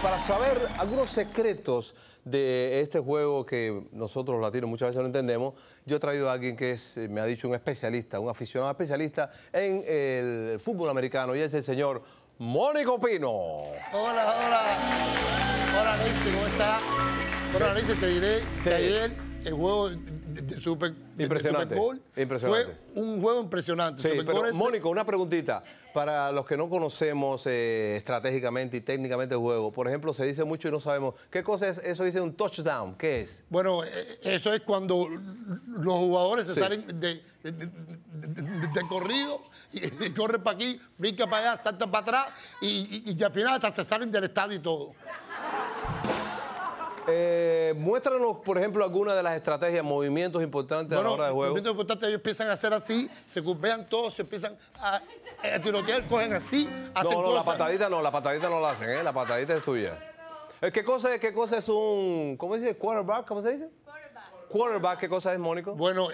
para saber algunos secretos de este juego que nosotros los latinos muchas veces no entendemos, yo he traído a alguien que es, me ha dicho, un especialista, un aficionado especialista en el fútbol americano, y es el señor Mónico Pino. Hola, hola. Hola, Alexis, ¿cómo estás? Bueno, Alexis, te diré que ayer el juego de Super Bowl impresionante. Fue un juego impresionante. Sí, pero Mónico, una preguntita. Para los que no conocemos estratégicamente y técnicamente el juego, por ejemplo, se dice mucho y no sabemos, ¿qué cosa es eso? Dice un touchdown, ¿qué es? Bueno, eso es cuando los jugadores se salen de corrido y corren para aquí, brincan para allá, saltan para atrás y al final hasta se salen del estadio y todo. Muéstranos, por ejemplo, alguna de las estrategias, movimientos importantes a la hora de juego. Movimientos importantes, ellos empiezan a hacer así, se golpean todos, se empiezan a tirotear, cogen así, hacen cosas. La patadita no la hacen, ¿eh? La patadita es tuya. ¿Qué cosa es un, cómo se dice, quarterback? ¿Cómo se dice? Quarterback, ¿qué cosa es, Mónico? Bueno,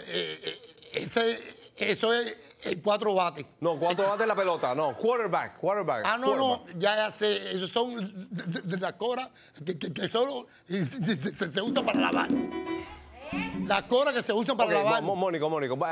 eso es el 4 bates. No, 4 bates la pelota, no, quarterback. Ah, no, ya sé, esos son de las coras que solo se usan para lavar. Las coras que se usan para lavar. Mónico,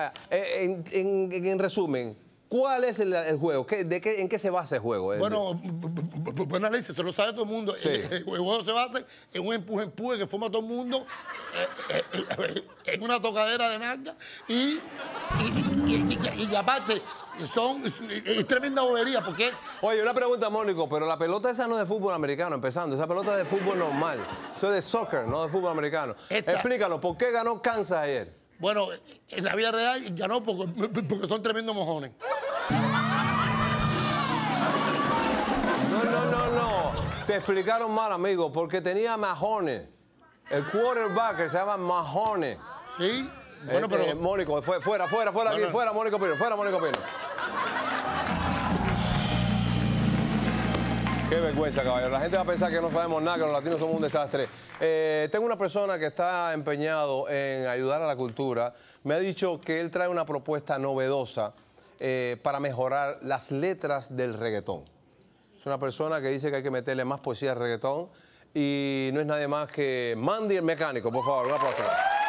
en resumen, ¿cuál es el juego? ¿En qué se basa el juego? Bueno, Alexis, eso lo sabe todo el mundo. Sí. El juego se basa en un empuje que forma todo el mundo, en una tocadera de nalga y aparte es tremenda bobería porque... Oye, una pregunta, Mónico, pero la pelota esa no es de fútbol americano, empezando. Esa pelota es de fútbol normal. Eso es de soccer, no de fútbol americano. Explícanos, ¿por qué ganó Kansas ayer? Bueno, en la vida real ganó porque son tremendos mojones. No. Te explicaron mal, amigo, porque tenía majones. El quarterback se llama majones. Sí. Bueno, pero... Mónico, fuera, Mónico Pino, fuera, Mónico Pino. Qué vergüenza, caballero. La gente va a pensar que no sabemos nada, que los latinos somos un desastre. Tengo una persona que está empeñado en ayudar a la cultura. Me ha dicho que él trae una propuesta novedosa para mejorar las letras del reggaetón. Es una persona que dice que hay que meterle más poesía al reggaetón y no es nadie más que Mandy el Mecánico. Por favor, un aplauso.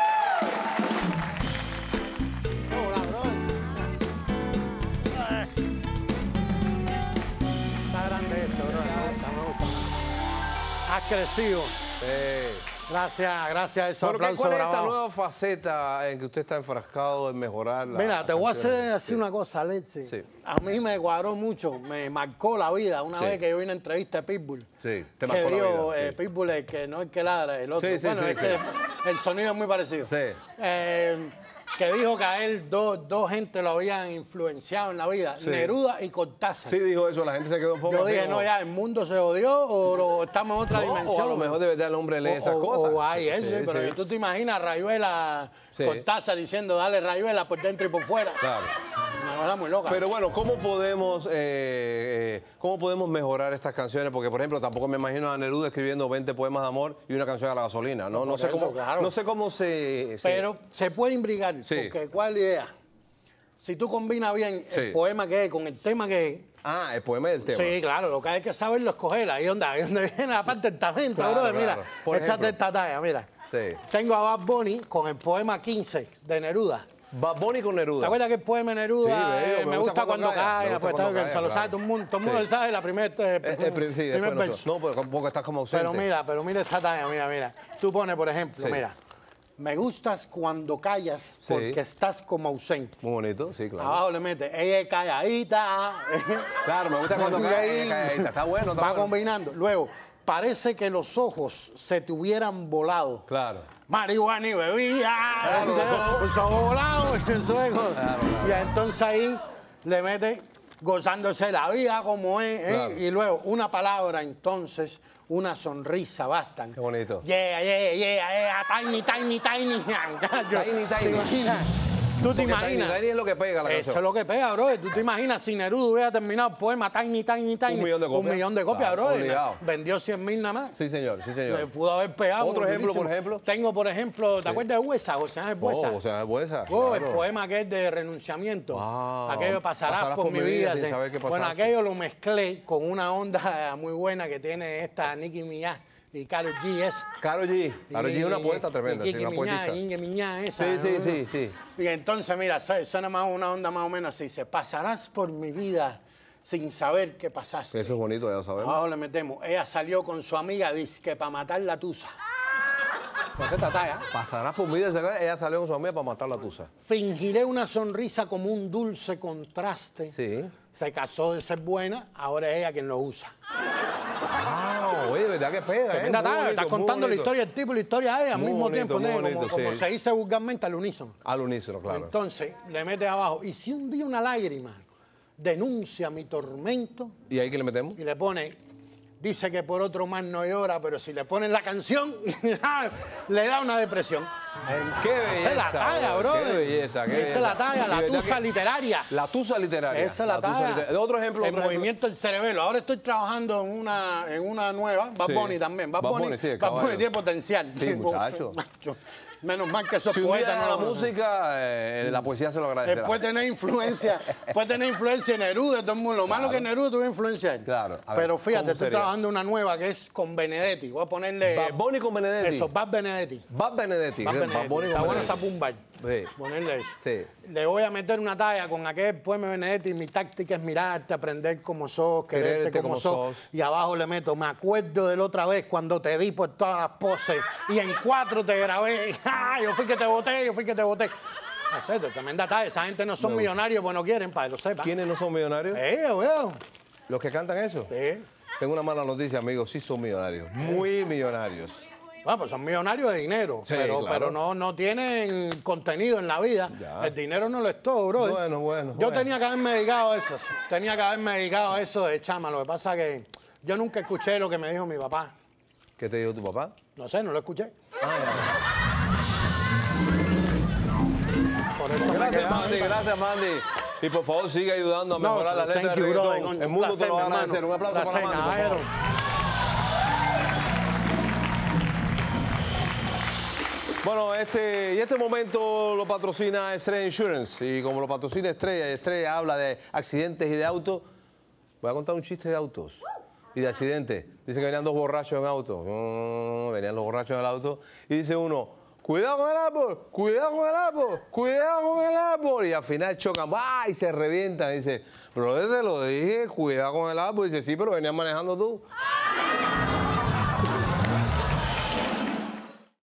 Has crecido. Gracias a esos aplausos ¿Cuál es esta grabados. nueva faceta en que usted está enfrascado en mejorar la... Mira, te voy a hacer así una cosa, Alexis. Sí. A mí me cuadró mucho, me marcó la vida una vez que yo vi una entrevista de Pitbull. Sí, te marcó que dijo, la vida. Pitbull es que no es que ladra, el otro. Sí, sí, bueno, sí, es que el sonido es muy parecido. Sí. Que dijo que a él dos gente lo habían influenciado en la vida, Neruda y Cortázar. Sí, dijo eso, la gente se quedó un poco... Yo dije, no, ya, el mundo se odió o estamos en otra dimensión. O a lo mejor de verdad el hombre lee esas cosas. O hay eso, pero tú te imaginas a Rayuela Cortázar diciendo, dale Rayuela por dentro y por fuera. Claro. Una cosa muy loca. Pero bueno, ¿cómo podemos mejorar estas canciones? Porque, por ejemplo, tampoco me imagino a Neruda escribiendo 20 poemas de amor y una canción a la gasolina. No sé cómo se... Pero se puede imbrigar, porque ¿cuál es la idea? Si tú combinas bien el poema que es con el tema que es... Ah, el poema del tema. Sí, claro, lo que hay que saberlo escoger. Ahí donde viene la parte del talento, bro. Mira, échate esta talla, mira. Sí. Tengo a Bad Bunny con el poema 15 de Neruda. Bad Bunny con Neruda. ¿Te acuerdas que el poema de Neruda me gusta cuando cae? Pues se lo sabe todo el mundo. Todo el mundo sabe la primera primer verso. No, porque estás como ausente. Pero mira esta talla, mira. Tú pones, por ejemplo, mira. Me gustas cuando callas porque estás como ausente. Muy bonito, sí, claro. Abajo le metes, ella es calladita. Claro, me gusta cuando calladita. Está bueno, Va combinando. Luego, parece que los ojos se te hubieran volado. Claro. Marihuana y bebida. Eso volado. Y entonces ahí le mete gozándose la vida como es. Claro. Y luego una palabra, entonces, una sonrisa bastan. Qué bonito. Yeah, tiny. Tiny. ¿Te imaginas? Tú te Porque imaginas. Tiny Tiny es lo que pega la Eso canción. es lo que pega, bro. Tú te imaginas si Neruda hubiera terminado el poema Tiny, Tiny, Tiny. 1 millón de copias. 1 millón de copias, Claro, bro. obligado. Vendió 100.000 nada más. Sí, señor, sí, señor. Le pudo haber pegado. ¿Otro ejemplo, durísimo. por ejemplo? Tengo, por ejemplo, ¿te acuerdas de Huesa? José Ángel Huesa. O sea, es Buesa. Oh, el claro. poema que es de renunciamiento. Ah, Aquello pasarás por mi vida. sin sí. saber qué Bueno, pasaste. aquello lo mezclé con una onda muy buena que tiene esta Nicki Minaj y Karol G. Es. Karol G. Karol G es una poeta tremenda, sí, Nicki una Minaj, poetisa. Inge Minaj, esa. Sí, sí, ¿no? sí, sí. Y entonces, mira, suena más una onda más o menos así. Dice, pasarás por mi vida sin saber qué pasaste. Eso es bonito, ya lo sabemos. Abajo le metemos. Ella salió con su amiga, dice que para matar la tusa. ¿Por qué talla? Pasarás por mi vida, ella salió con su amiga para matar la tusa. Fingiré una sonrisa como un dulce contraste. Sí. Se casó de ser buena, ahora es ella quien lo usa. Ah, oye, ¿verdad que pega? Tremenda Muy talla, bonito, estás muy contando la bonito. historia del tipo y la historia de ella al Muy mismo bonito, tiempo, muy ¿no? bonito, como sí. se dice vulgarmente al unísono. Al unísono, claro. Entonces, le mete abajo, y si un día una lágrima denuncia mi tormento, ¿Y ahí qué le metemos? y le pone, dice que por otro más no llora, pero si le ponen la canción, le da una depresión. ¡Qué Esa belleza! es la talla, bro, bro. ¡Qué belleza! Qué Esa es la belleza. talla, Y la verdad tusa que- literaria. La tusa literaria. Esa es la tusa talla. literaria. Otro ejemplo, El otro ejemplo. movimiento del cerebelo. Ahora estoy trabajando en una nueva. Bad Sí. Bunny también. Bad Bunny, sí, el Bad Bunny caballo. tiene potencial. Sí, muchacho. Menos mal que esos Si un día poetas deja no la lo conocen. música, la poesía se lo agradecerá. Puede tener influencia en Neruda, todo el mundo. Lo malo que Neruda tuvo influencia en él. Claro. A ver, Pero fíjate, ¿cómo estoy sería? trabajando una nueva que es con Benedetti. Voy a ponerle. Bad Bunny con Benedetti. Eso, Bad Benedetti. Bad Benedetti. Bad Bad Benedetti. Bunny Está con bueno Benedetti. esta Pumbar. Sí. Ponerle eso. Sí. Le voy a meter una talla con aquel poema de Benedetti. Mi táctica es mirarte, aprender como sos, quererte como sos. Y abajo le meto, me acuerdo de la otra vez cuando te vi por todas las poses y en 4 te grabé. ¡Ah! Yo fui que te boté, yo fui que te boté. Acepto, tremenda talla. Esa gente no son millonarios, pues no quieren, para que lo sepan. ¿Quiénes no son millonarios? Weón. ¿Los que cantan eso? Sí. Tengo una mala noticia, amigos. Sí son millonarios. Muy millonarios. Bueno, pues son millonarios de dinero, Sí, pero claro. no tienen contenido en la vida. Ya. El dinero no lo es todo, bro. Bueno. Yo tenía que haberme dedicado a eso. Tenía que haberme dedicado a eso de chama. Lo que pasa es que yo nunca escuché lo que me dijo mi papá. ¿Qué te dijo tu papá? No sé, no lo escuché. Ah, Por eso me Gracias, quedaba Mandy, ahí. gracias, Mandy. Y por favor, sigue ayudando a No, mejorar la letra thank del you, brother, reggaetón. coño. El Un mundo te lo va a placer, agradecer. hermano. Un aplauso para Placer, Mandy, por caballero. favor. Bueno, este momento lo patrocina Estrella Insurance. Y como lo patrocina Estrella habla de accidentes y de autos. Voy a contar un chiste de autos y de accidentes. Dice que venían 2 borrachos en auto. Venían los borrachos en el auto. Y dice uno, cuidado con el árbol, cuidado con el árbol, cuidado con el árbol. Y al final chocan, ¡bah! Y se revientan. Y dice, brother, te lo dije, cuidado con el árbol. Y dice, sí, pero venías manejando tú.